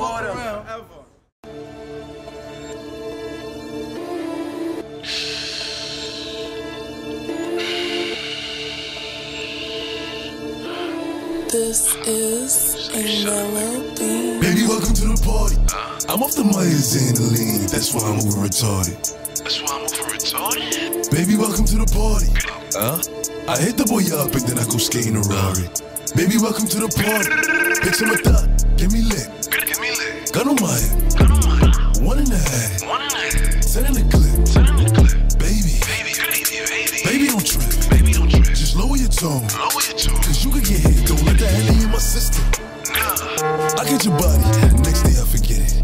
fuck around ever. This is a melody. Baby, welcome to the party. I'm off the Myers and the lean. That's why I'm over retarded. Baby, welcome to the party. I hit the boy up and then I go skating a Rari. Baby, welcome to the party. Bitch, I'm a thot. Get me lit. Gun on my head. 1 and a half. Send in the clip. Baby, don't trip. Just lower your tone. Cause you could get hit. Don't let that Henny in my system. I get your body. Next day I forget it.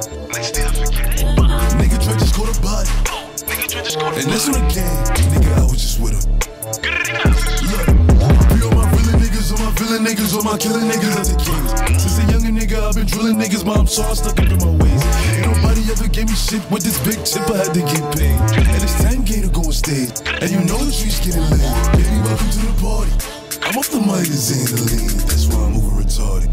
Nigga Dre just caught a body. And this one again. Nigga, I was just with him. Look, be all my villain niggas, all my villain niggas, all my killing niggas as a kings. Since a younger nigga, I've been drilling niggas, mom saw I stuck up in my ways. Ain't nobody ever gave me shit with this big chip, I had to get paid. And it's 10K to go on stage, and you know the streets getting laid. Baby, welcome to the party. I'm off the Myers and the lean, that's why I'm over retarded.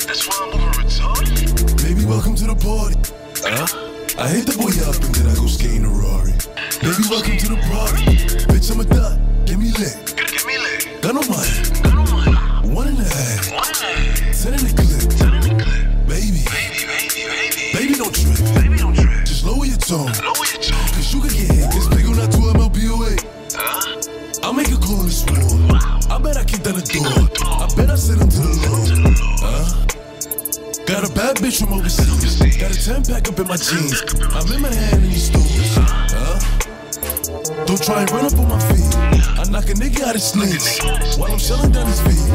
Baby, welcome to the party. I hit the boy up and then I go skating a Rari. Baby, welcome to the party. Bitch, I'm a thot. Get me lit. Gun on my head. 1 and a half. Send in the clip. Baby, don't trip. Just lower your tone. Cause you could get hit. This big on that 2 MLBOA. I'll make a call in this war. I bet I kick down the door. I bet I send him to the Lord. Got a bad bitch from overseas. Got a 10-pack up in my jeans. I'm in my hand in these stores. Don't try and run up on my feet. I knock a nigga out his sleeves while I'm shelling down his feet.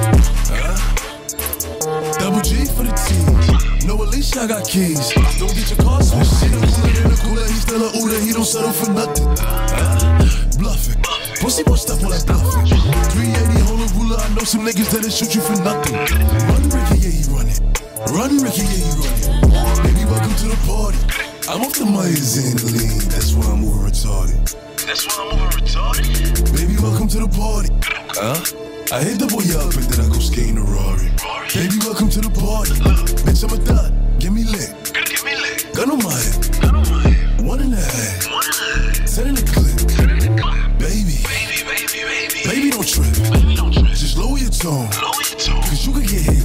Double G for the team. No, at least I got keys. Don't get your car switched. He don't cooler than a cooler. He's still a Uda. He don't settle for nothing. Bluffing. Pussy won't stop while I bluffing. 380 hold a ruler. I know some niggas that'll shoot you for nothing. Run Ricky, yeah, he running. Run Ricky, yeah, he running. Baby, welcome to the party. I'm off the Myers and the lean. That's why I'm over retarded. Baby, welcome to the party. I hit the boy up and then I go skating a Rari. Baby, welcome to the party. Bitch, I'm a thot. Get me lit. Gun on my head. 1 and a half. Send in the clip. Baby, don't trip. Just lower your tone. Cause you could get hit.